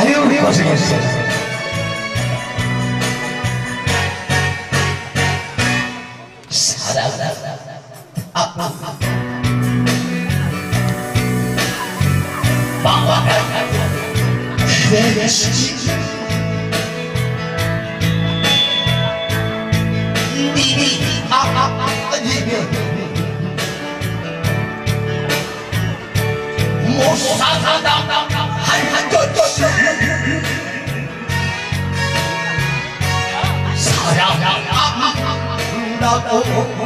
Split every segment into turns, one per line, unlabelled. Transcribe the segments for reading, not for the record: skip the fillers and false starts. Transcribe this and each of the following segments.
아유 고생했어요. 사랑 그랬지 님이 아니면 못 살아다 할 것이 사랑한다고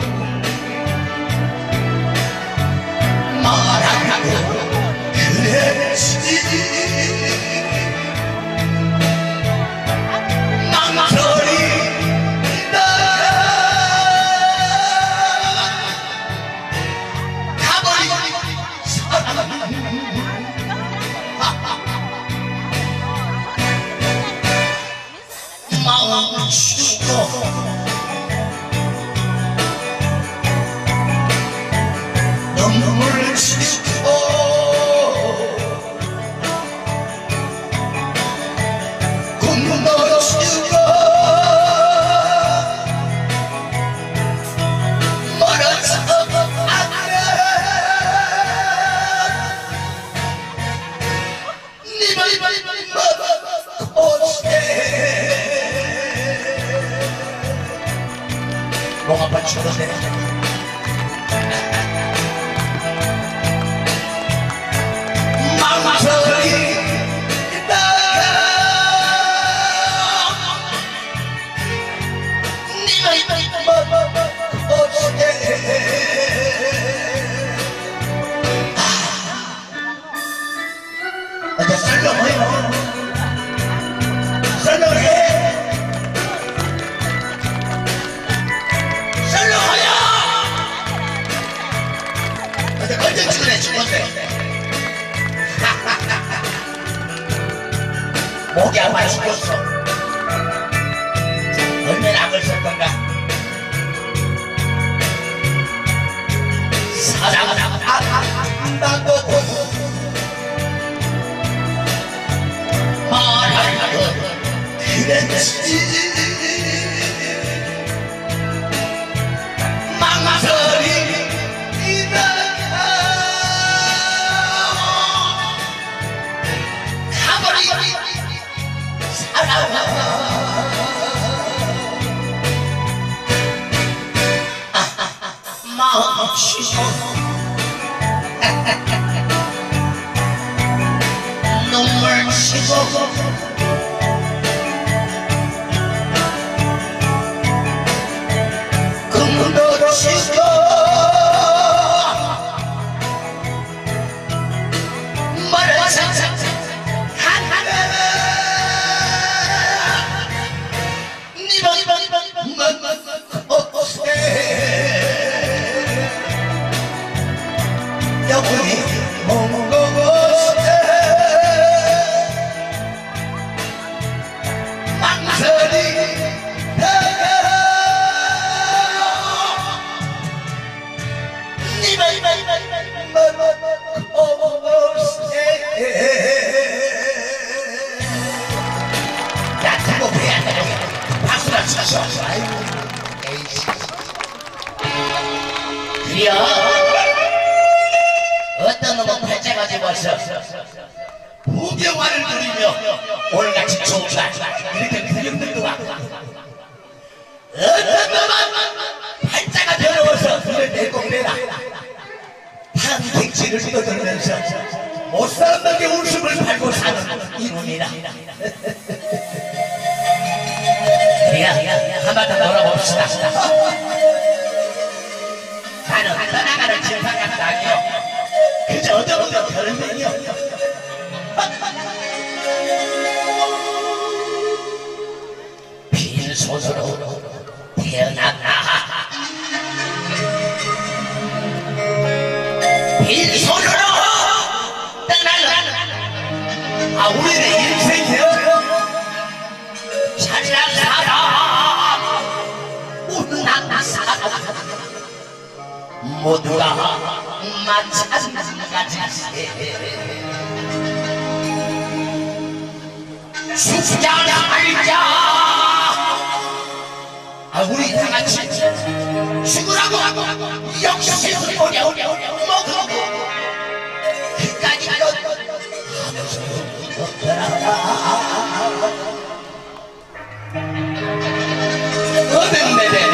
말하고 그랬지 망설이다 가버린 사랑 멈추고 눈물을 씻고 꿈도 치고 멀어서 안돼 님을 목 아파 죽었네. 목이 아파 죽었어. 얼마나 악을 썼던가. 사랑한다고 말하고 그랬지 망설이다 가버린 멈추고 눈물 치고 꿈도 치고 멀어서 여기 먼 곳에 망설이다가 님을 먼 곳에 야 두고 배야 돼 박수나 쳐서 아이고 에이씨 그려 어떤 놈은 팔자가 집어서 부경화를 누리며 오늘같이 좋은 날 이렇게 근육들도 왔고 어떤 놈은 팔자가 더러워서 눈을 내고 그래라 탄택지를 떠들면서 못사람들에게 웃음을 팔고 사는 이놈이라 그래 한번 더 놀아봅시다. 나는 떠나가는 진상 같다 아니요 그저 어쩌고저 별명이요 빈손으로 태어났나 빈손으로 떠날라 우리의 인생이여 찬란 사랑 웃는 사랑 모두가 마찬가지 죽자나 말자. 아, 우리 다 같이 죽으라고 역시 어려워 먹으라고 그까지 네네네.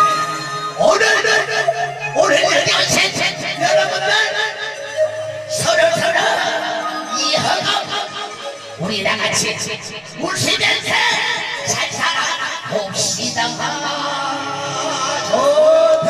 오늘 연세 여러분들 서로 이해하고 우리 다 같이 웃으면서 잘 살아봅시다. 좋다.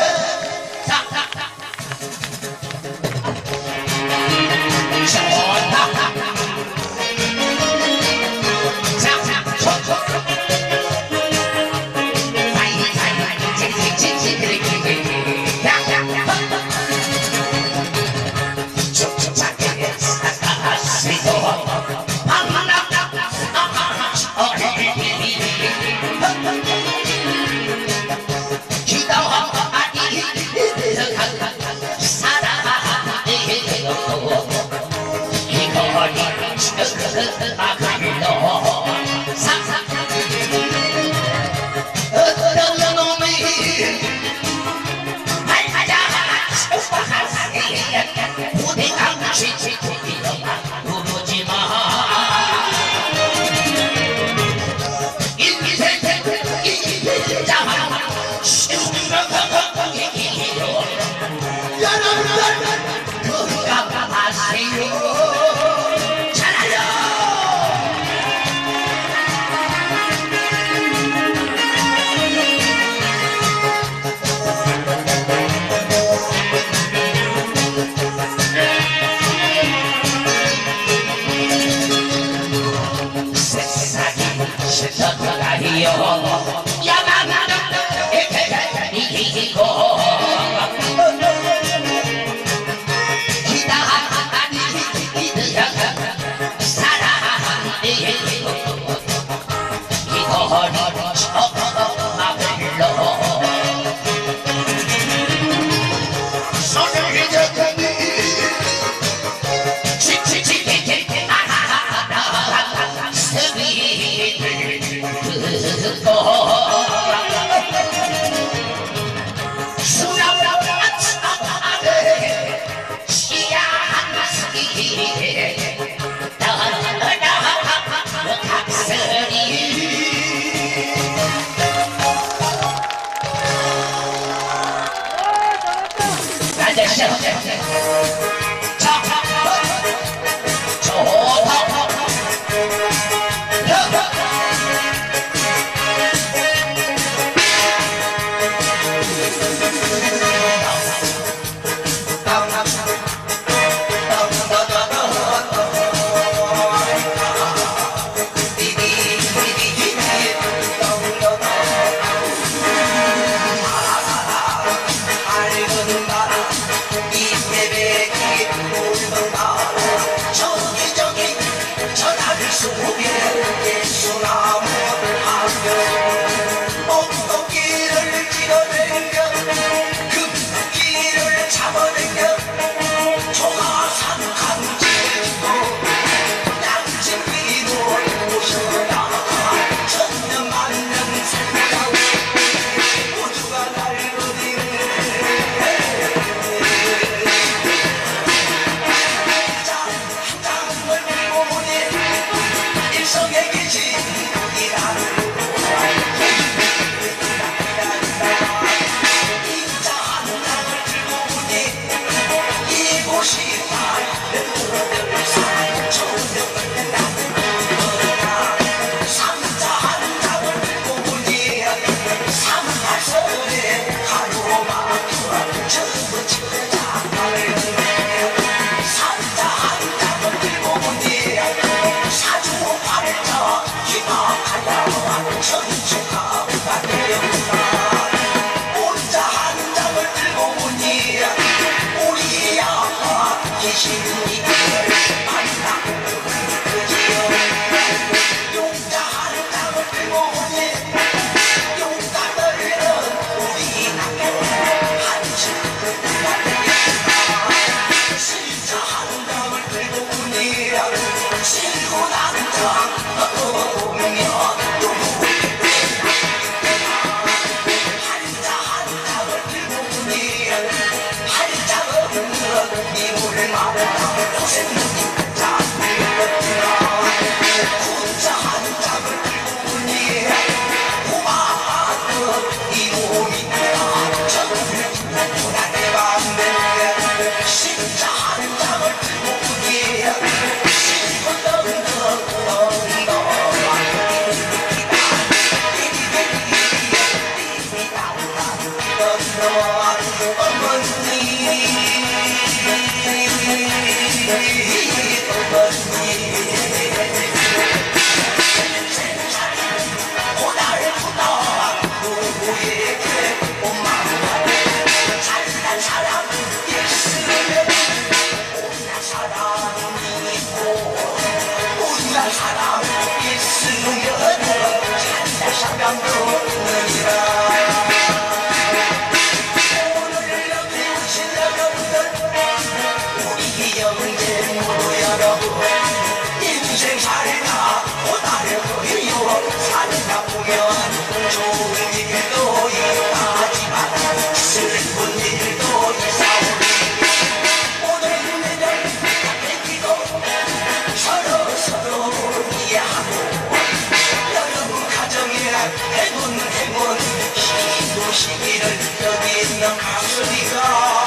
시기를 여기 있는 아버지가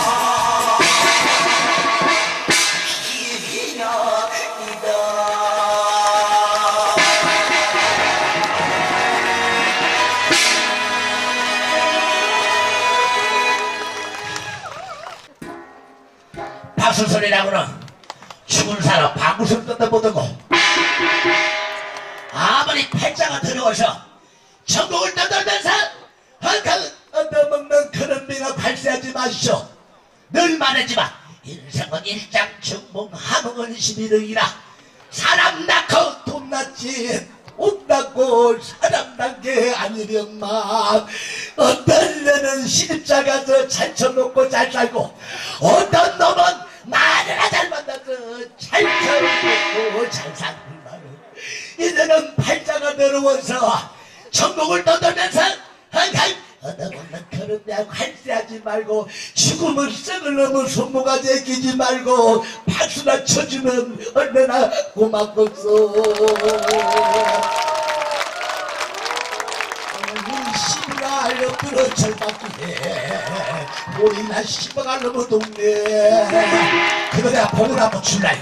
기이나이다. 박수 소리라고는 죽은 사람 방구석 뜯어 보더고 아무리 팔자가 들어오셔 천국을 떠돌면서 헛간 얻어먹는 그런 미가 발세하지 마시오. 늘 말하지마. 인생은 일장충봉 함흥은 11의이라. 사람 낳고 돈 낳지 옷 낳고 사람 낳은 게 아니련만. 어떤 년은 시집자가서 잘 쳐먹고 잘 살고 어떤 놈은 마누라 잘 만나서 잘 쳐먹고 잘 사는 말은 이제는 팔자가 내려와서 천국을 떠돌면서 항상 얻어먹는 그런 데 관세하지 말고 죽음을 썩을 놈의 손모가지에 끼지 말고 박수나 쳐주면 얼마나 고맙겠소. 시부가 알려들어 절박기에 우리나 시부가 알려면 동네 그거 내가 복을 한번 줄라요.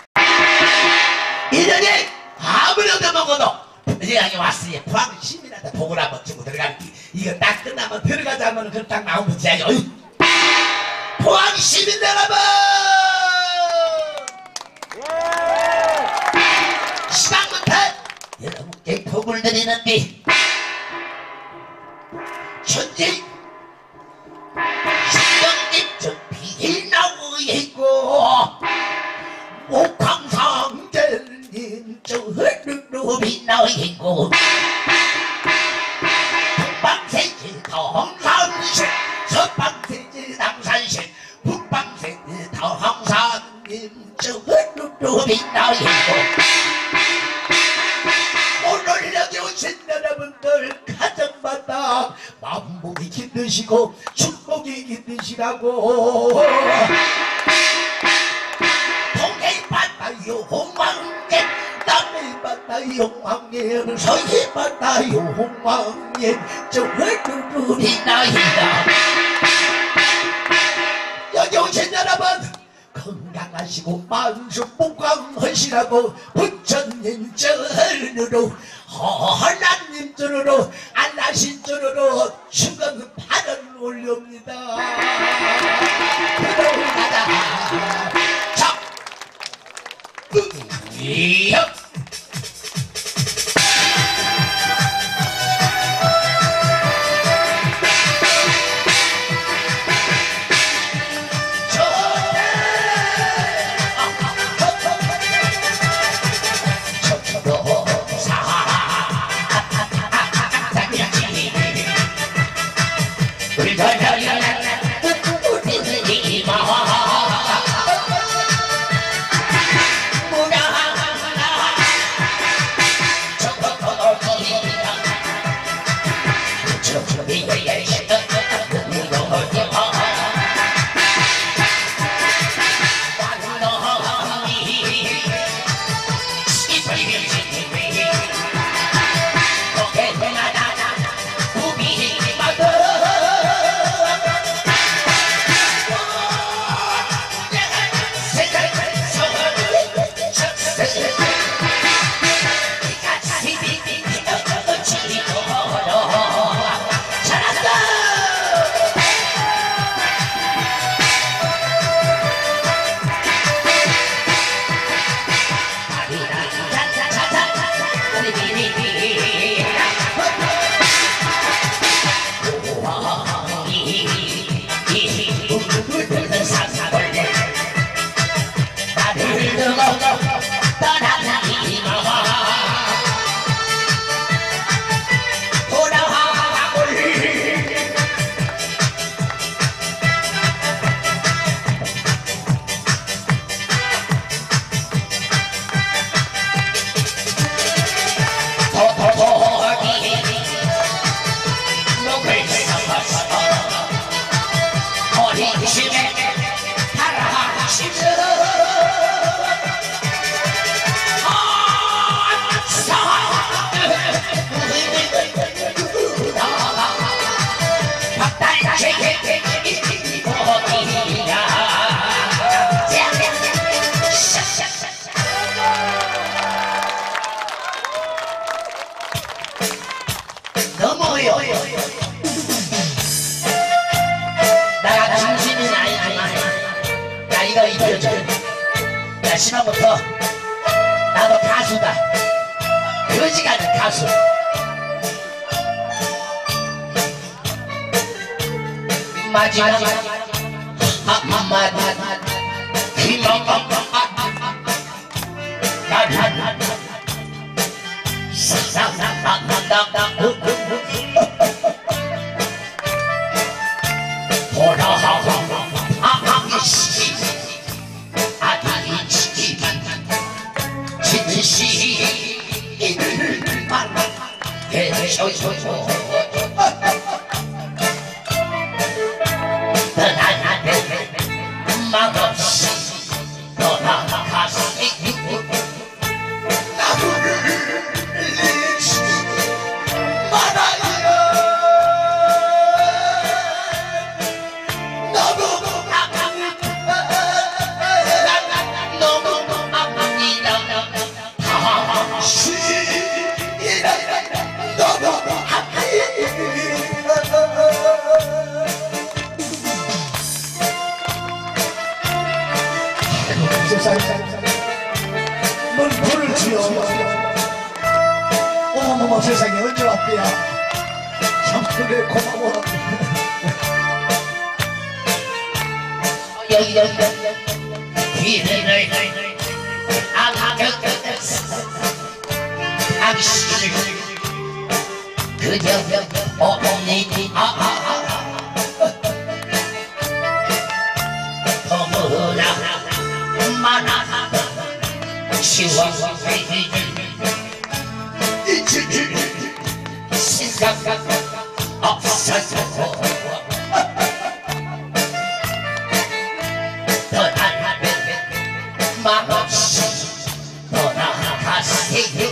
이년이 아무리 얻어먹어도 부재양이 왔으니 부항 시민한테 복을 한번 주고 들어가는 게 이거 딱 끝나면 들어가자면 그럼 딱 나오면 부재양이 어이 부항 시민 여러분 시방부터 여러분께 복을 드리는데 현재 신경님 저 비일 나오고 있고 옥황상제님 저 흐르르 빛나있고 북방세지 당산신 서방세지 당산신 북방세지 당산님 저 흐르르 빛나있고 오늘 여기 오신 여러분들 가정마다 만복이 기드시고 축복이 기드시라고 동해이 만나요 홍왕님 남해이 만나요 홍왕님 서해이 만나요 홍왕님 저 흐르르 나이다. 여기 오신 여러분 건강하시고 만수복강하시라고 부처님 절으로 허한님 절으로 안나신 절으로 죽은 발을 올립니다. 들어가자. 자, 이협. 뭐요? 나가 진심은 아니지만 야 이거 입혀줘. 야 신화부터 나도 가수다. 거지가는 가수. 마지막 한마디 희망 돌아가시 아기치 진시 일만 해줘줘 떠나는 맘없이 떠나가시
뭔 불을 지어. 어머머머 세상에 언제 왔대야. 참 그래 고마워.
여기 귀를 당신을 그저 어머니 너무나 많아 시와 생각 없어서 떠나는 맘없이 떠나가세요.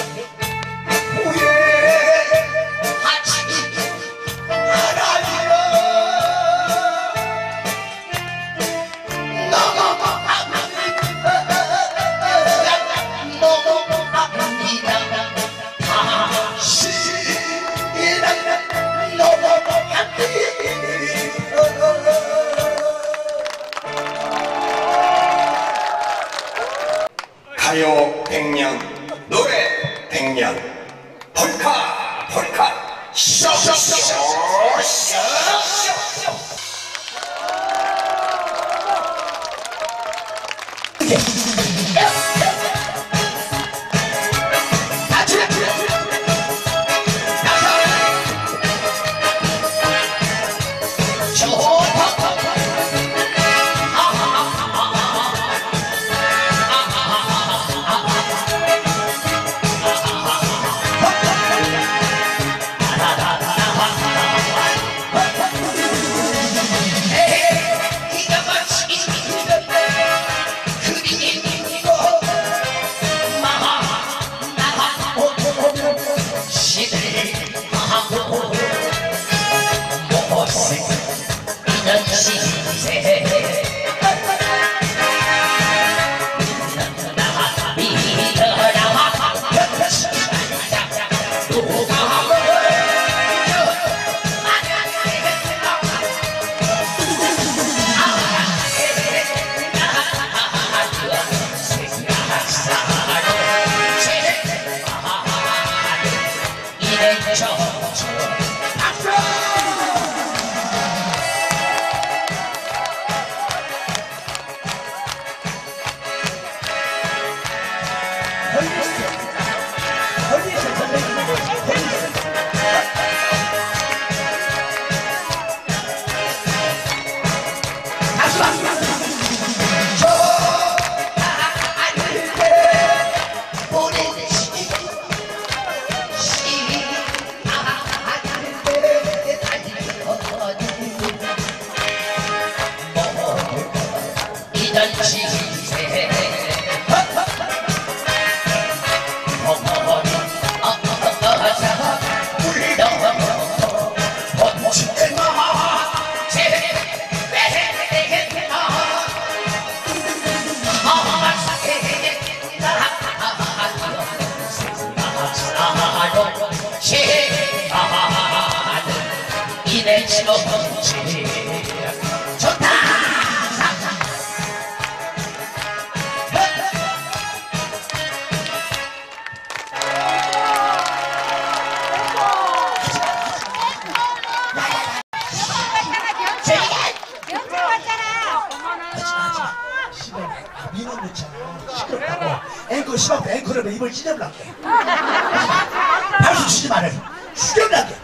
가요 100년, 노래 100년, 폴카, 쇼쇼쇼쇼.
뭐 펀치 좋다.
민원 넣잖아. 시끄럽다고. 앵커 시방 앵커를 입을 찢어버릴게. 박수 치지 말아. 죽여버릴게.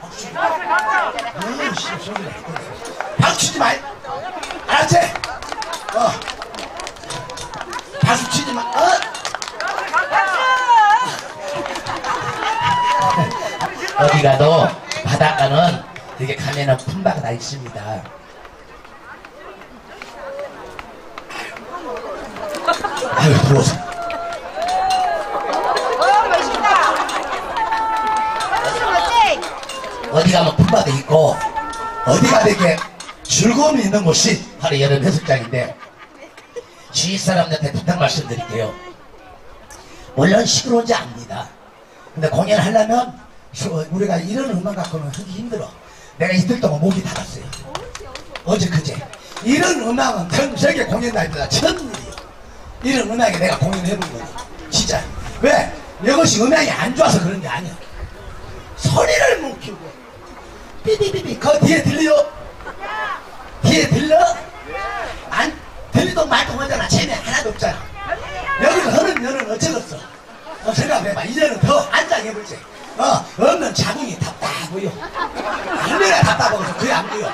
박수 치지 마. 알았지? 박수 치지 마.
어디 가도 바닷가는 이렇게 가면은 품바가 다 있습니다.
아유 부러워서.
어디 가면 품바도 있고
어디가 되게 즐거움이 있는 곳이
바로 여름 해수장인데 주위 사람들한테 부탁 말씀드릴게요. 물론 시끄러운지 압니다. 근데 공연하려면
우리가 이런 음악 갖고는 하기 힘들어. 내가 이틀 동안 목이 닫았어요. 어제 그제 이런 음악은 전 세계 공연 날 때가 첫일이에요. 이런 음악에 내가 공연해본 거니 진짜. 왜? 이것이 음악이 안 좋아서 그런 게 아니야. 소리를 못 키우고 삐삐삐삐 그 뒤에 들려? 뒤에 들려? 안 들리도 말도 하잖아. 재미 하나도 없잖아. 여기서 하는 년은 어쩌겠어. 생각해봐. 이제는 더 안장해볼지. 없는 자궁이 답답하고요. 얼마나 답답하고서 그게 안 보여.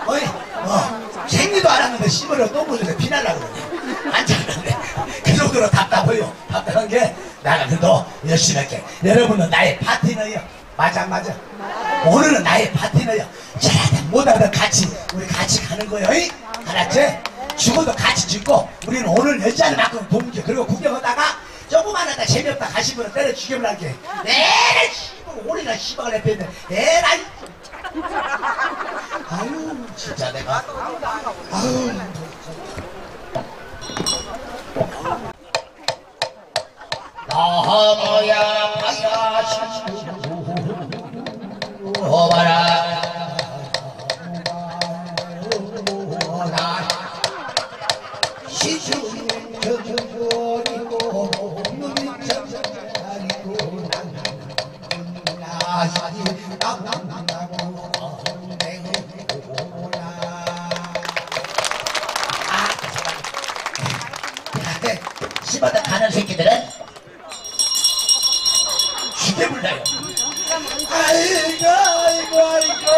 생리도 안 하는데 씨발을 똥 묻는데 피날라고 그러네. 안 자는데 그 정도로 답답해요. 답답한 게 나가 그래도 열심히 할게. 여러분은 나의 파트너예요. 맞아 안 맞아? 오늘은 나의 파트너예요. 잘하다 못하다 같이 우리 같이 가는 거예요. 알았지? 죽어도 같이 죽고 우리는 오늘 여자는 만큼 동기. 그리고 구경하다가 조그만 하다 재미없다 가시면 때려 죽여버릴게. 에라이 씨발 오리가 씨발을 해패는데 에라이. 아유 진짜 내가 아유
나무야 파야시 오바라
시주는 저저거리고 눈이 저저거리고 나나나나고
씨바다 가는 새끼들은 죽여불러요.
아이고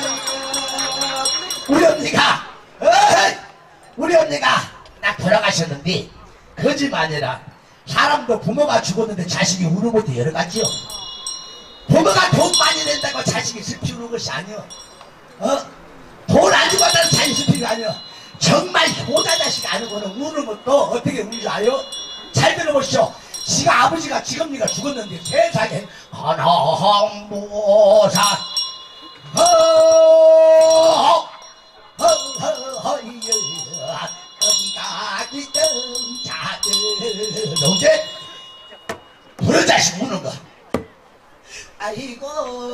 우리 언니가 딱 돌아가셨는데 거짓말 아니라 사람도 부모가 죽었는데 자식이 우는 것도 여러 가지요. 부모가 돈 많이 낸다고 자식이 슬피 우는 것이 아니요. 돈 안 주고 한다는 자식이 슬피가 아니요. 정말 효자 자식 아니고는 우는 것도 어떻게 우는 줄 아요? 잘 들어보시오. 지가 아버지가 지금니가 죽었는데 세상에 하나항보사 어디가 기든 자들 동제 그런 자식 우는 거. 아이고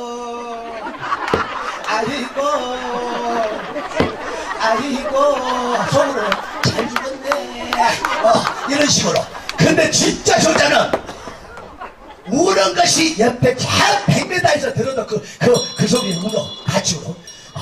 속으로 잘 죽었네. 이런 식으로. 근데 진짜 효자는 우는 것이 옆에 한 100m에서 들어도 그 소리를 울어. 같이 울어.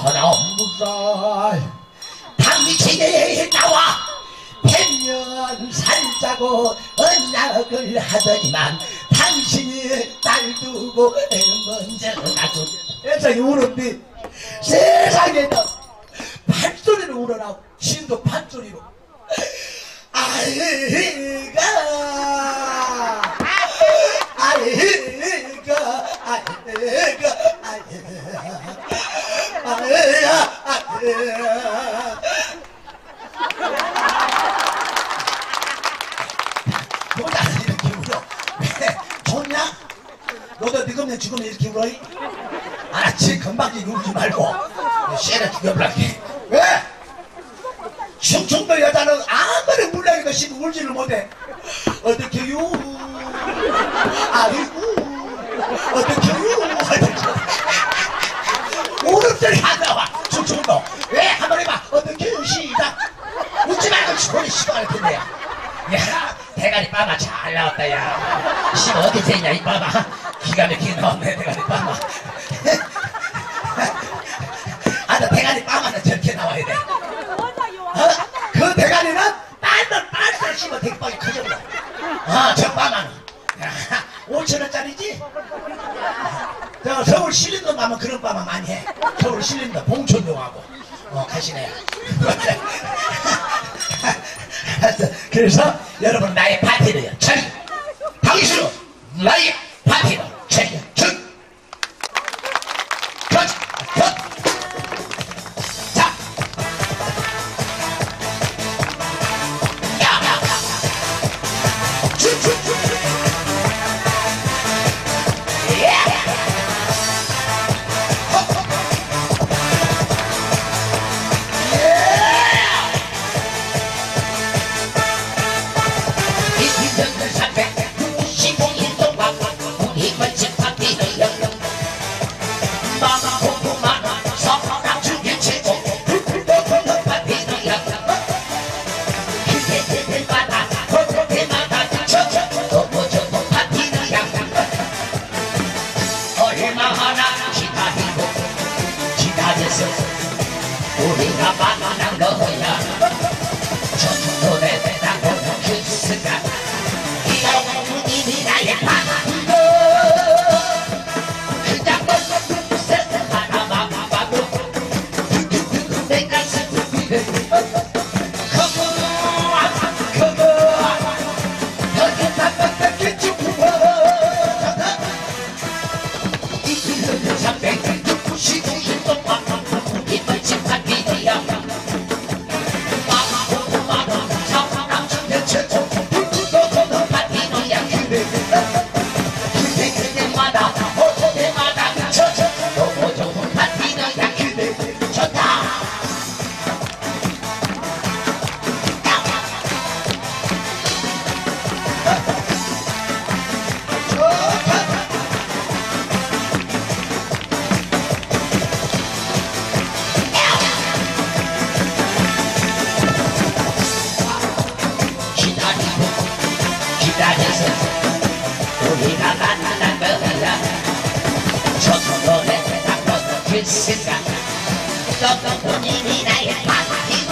하나무살 당미치에 나와 100년 살자고 언약을 하더니만 당신이 날 두고 먼저 가고. 세상에 우는데 세상에는 판소리로 울어라고. 신도 판소리로. 아이가 뭐다 이렇게 울어. 왜? 좋냐? 너도 늙으면 죽으면 이렇게 울어? 알았지? 금방 울지 말고 쇠를 죽여버릴게. 왜? 충청도 여자는 아무리 울라니까 싶고 울지를 못해. 어떡해요? 아이고 어떡해요? 울음소리 안 나와. 충청도 잘 나왔다 야. 씨 어디서 했냐 이 빠마. 기가 막히게 나왔네 대가리 빠마. 아, 나 대가리 빠마는 저렇게 나와야 돼. 그 대가리는 빤들 씹어 대빵이 커져버려. 저 빠마는 5,000원짜리지? 저 서울 신림동 가면 그런 빠마 많이 해. 서울 신림동 봉천동하고 가시네요. 그래서 여러분 나의 파티를요 저리 당신은 나의 파티를 저리 자 우리가 만난 거야 저 노래 대단한 키스가 이런 분위기 나의 파티고 그냥 너무 세상 하나만 봐도 내 가슴이 그거 여기 바깥에 개축구 이들은 삼백 시국이 우리가 만난 거야 저 노래 대단한 키스가 너도 본인이 나의 파티고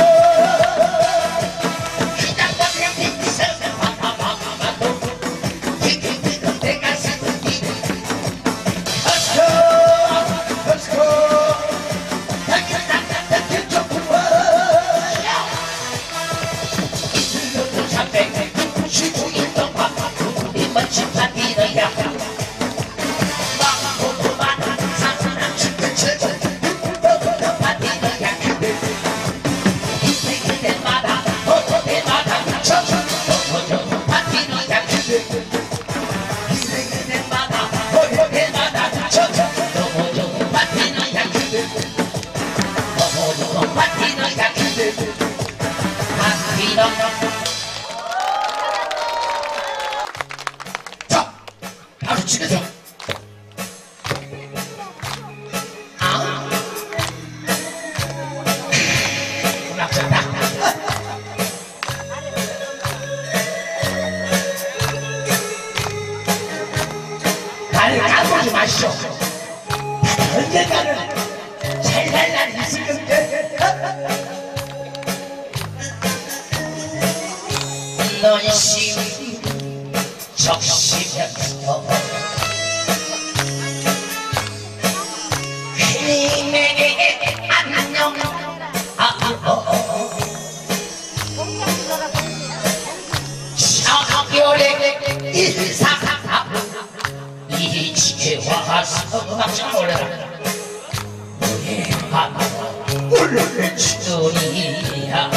그냥 너랑 있어서 봐도 지금 내 가슴이 Let's go 당연한 개척구와 이들도 삼백 쉬고 있던 밤 우리 멋진 파티너야 자, 바로 집에서 음악 좋다. 나를 까보지 마시오. 언젠가는 잘날 날이 있을 건데 넌시 적시면서 내게 안녕 청결의 일상하고 이집에 와서 음악 좀 올려라 우리가 울는 소리야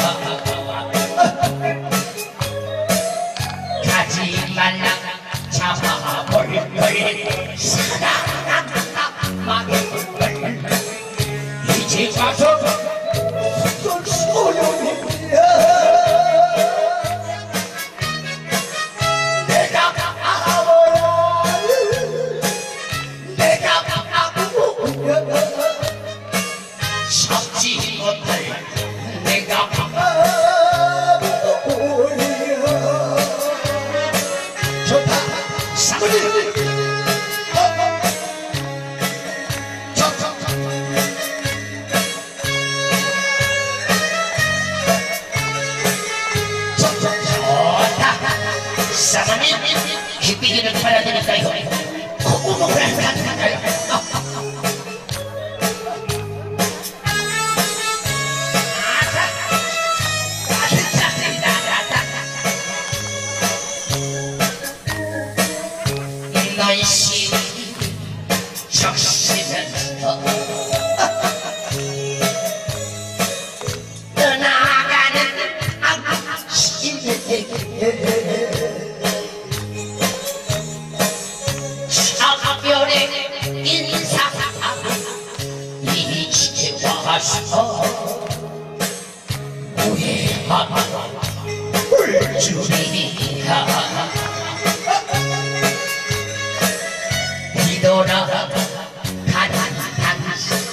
가지 말라 잡아볼 걸 사랑한다 막을 걸 이제 와서 소용이야 내가 아무야 섭지 못할 내가 사모님 기삐기를 팔아드릴까요? 콧구멍을 한잔할까요? 너이시 적시면서 떠나가는 시대에 작별의 인사 이제 와서 후회하며 울주리야 뒤돌아 가는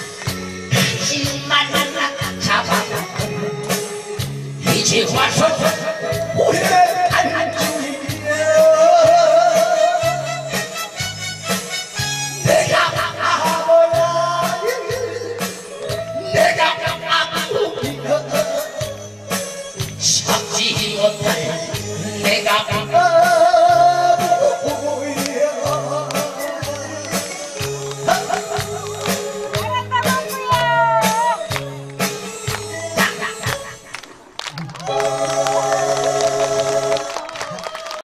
당신 하지만 잡아 이제 와서